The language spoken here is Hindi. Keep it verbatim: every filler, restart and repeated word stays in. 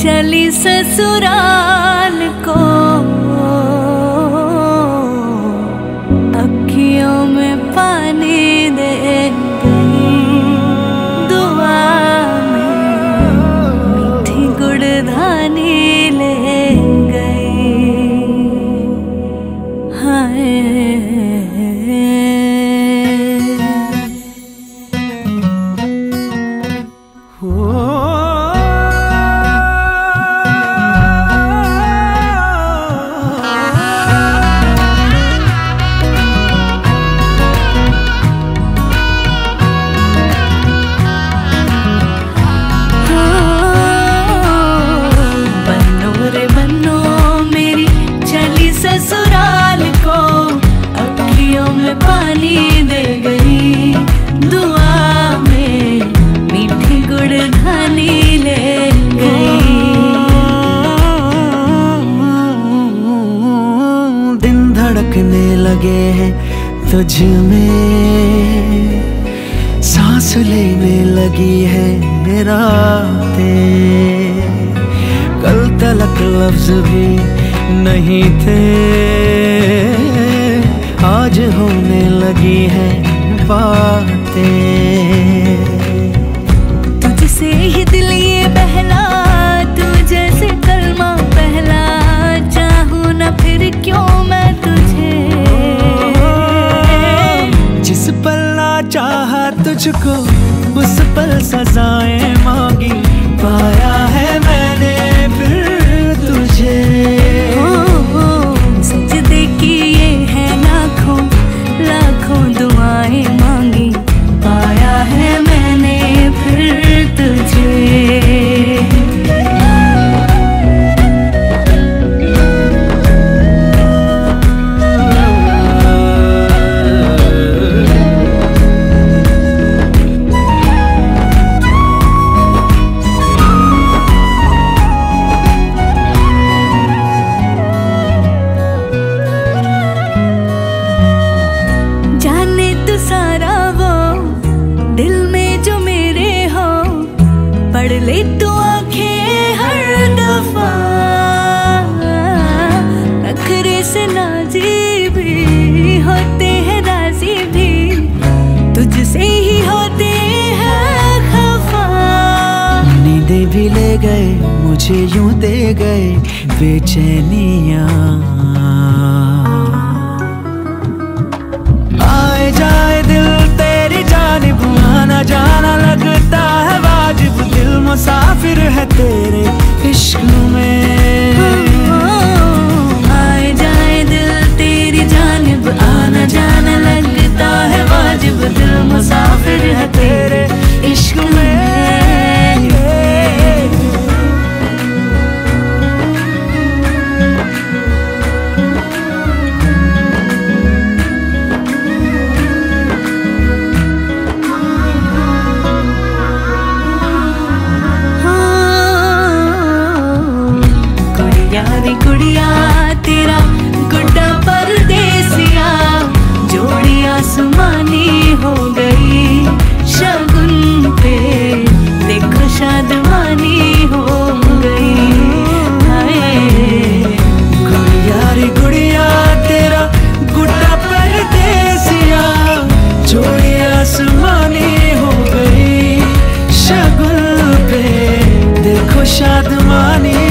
चली ससुराल को, अखियों में पानी दे गई, दुआ में मीठी गुड़धानी ले गई। हाय ससुराल को, अखियों में पानी दे गई, दुआ में मीठी गुड़धानी ले गई। दिन धड़कने लगे हैं तुझ में, सांस लेने लगी है रातें, कल तलक लफ्ज भी नहीं थे, आज होने लगी है बातें। तुझसे ही दिल ये बहला, तू जैसे कलमा पहला, चाहूं ना फिर क्यों मैं तुझे। जिस पल ना चाहा तुझको उस पल सजाएं मांगी, पाया है मैंने फिर तुझे। सजदे किए हैं लाखों लाखों दुआएं मांगी, पाया है मैंने फिर तुझे। पढ़ ले तू आंखें हर दफा, नखरे से नाजी भी होते हैं, राजी भी तुझसे ही होते हैं खफा। नींदें भी ले गए मुझे यूं दे गए बेचैनियां, आए जाए दिल तेरी जानिब, आना जाना लगता है वाजिब, दिल मुसाफिर है तेरे इश्क में। आए जाए दिल तेरी जानिब, आना जाना लगता है वाजिब, दिल मुसाफिर है तेरे इश्क में। यारी गुड़िया तेरा गुड्डा परदेसिया, जोड़ी आसमानी हो गई, शगुन पे देखो शादमानी हो गई। हाय यारी गुड़िया तेरा गुड्डा परदेसिया, जोड़ी आसमानी हो गई, शगुन पे देखो शादमानी